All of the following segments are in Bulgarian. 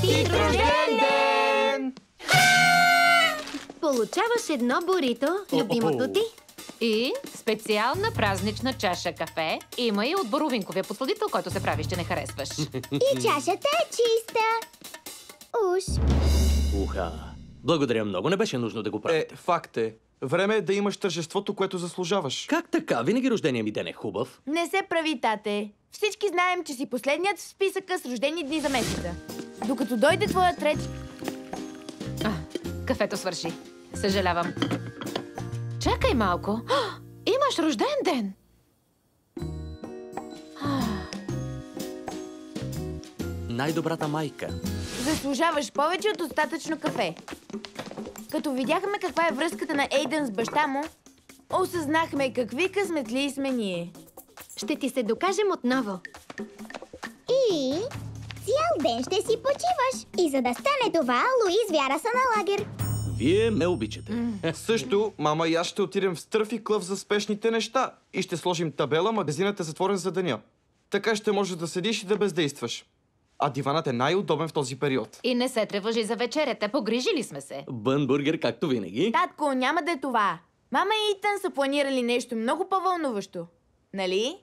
Честит рожден ден! Получаваш едно бурито, любимото ти. И специална празнична чаша кафе. Има и от боровинковия посладител, който се прави, ще не харесваш. И чашата е чиста. Уж. Уха. Благодаря много, не беше нужно да го правите. Факт е. Време е да имаш тържеството, което заслужаваш. Как така? Винаги рождения ми ден е хубав. Не се прави, тате. Всички знаем, че си последният в списъка с рождени дни за месеца. Докато дойде твоят ред... Кафето свърши. Съжалявам. Чакай малко. Имаш рожден ден! Най-добрата майка. Заслужаваш повече от достатъчно кафе. Като видяхме каква е връзката на Ейдън с баща му, осъзнахме какви късметли сме ние. Ще ти се докажем отново. И цял ден ще си почиваш. И за да стане това, Луис Вяра са на лагер. Вие ме обичате. Също, мама и аз ще отидем в Стърф и Клъв за спешните неща. И ще сложим табела, магазинът е затворен за деня. Така ще можеш да седиш и да бездействаш. А диванът е най-удобен в този период. И не се тревожи за вечерята, погрижили сме се. Бънбургер, както винаги. Татко, няма да е това. Мама и Итан са планирали нещо много по-вълнуващо. Нали?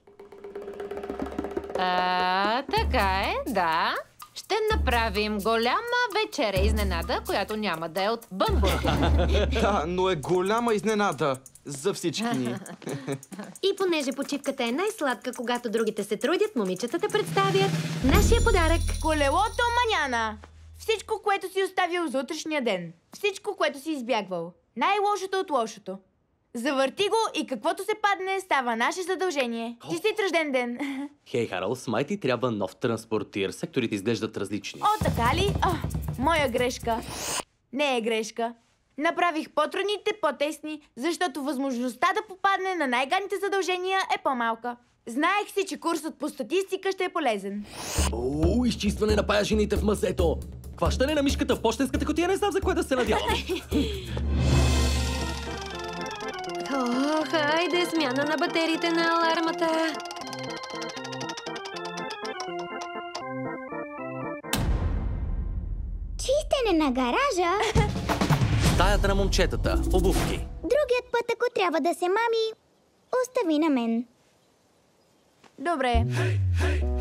Така е, да. Ще направим голяма вечеря изненада, която няма да е от Бънбургер. Да, но е голяма изненада за всички ни. И понеже почивката е най-сладка, когато другите се трудят, момичетата представят нашия подарък. Колелото маняна. Всичко, което си оставил за утрешния ден. Всичко, което си избягвал. Най-лошото от лошото. Завърти го и каквото се падне, става наше задължение. Честит рожден ден! Хей, Харал, с май ти трябва нов транспортир. Секторите изглеждат различни. О, така ли? Моя грешка. Не е грешка. Направих по-трудните по-тесни, защото възможността да попадне на най-гадните задължения е по-малка. Знаех си, че курсът по статистика ще е полезен. Изчистване на паяжините в мазето. Хващане на мишката в пощенската кутия, не знам за кое да се надявам. Хайде, смяна на батериите на алармата. Чистене на гаража. Стаята на момчетата. Обувки. Другият път, ако трябва да се мами, остави на мен. Добре.